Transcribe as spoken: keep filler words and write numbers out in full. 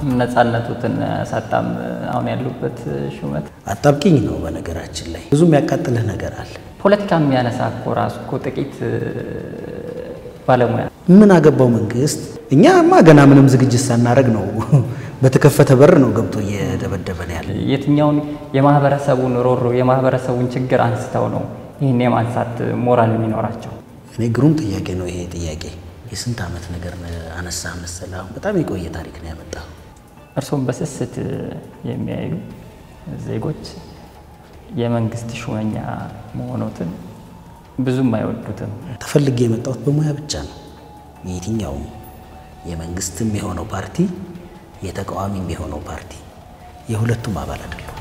ነፃነቱን ሳጣም አሁን ያሉበት ሹመት አጣብቂኝ ነው በነገራችን ላይ ብዙም ያቃጥልህ ነገር አለ ፖለቲካ የሚያነሳ እኮ ራሱ እኮ ጥቂት ባለሙያ ምን አገባው መንግስት እኛማ ገና ምንም ዝግጅት ሳናረግ ነው በተከፈተ በር ነው ገብቶ እየደበደበን ያለ የትኛውን የማህበረሰቡን ሮሮ የማህበረሰቡን ችግር አንስተው ነው ይሄን የማንሳት ሞራል የሚኖራቸው እኔ ግሩም ጥያቄ ነው ይሄ ጥያቄ የስንት አመት ነገር አነሳ መሰላው በጣም የቆየ ታሪክ ነው ያመጣው እርሶም በስስት የሚያዩ ዜጎች የመንግስት ሹመኛ መሆኑትን ብዙም አይወዱትም ተፈልጌ የመጣሁት በሙያ ብቻ ነው የትኛው የመንግስትም የሆነው ፓርቲ የተቃዋሚም የሆነው ፓርቲ የሁለቱም አባል አይደለም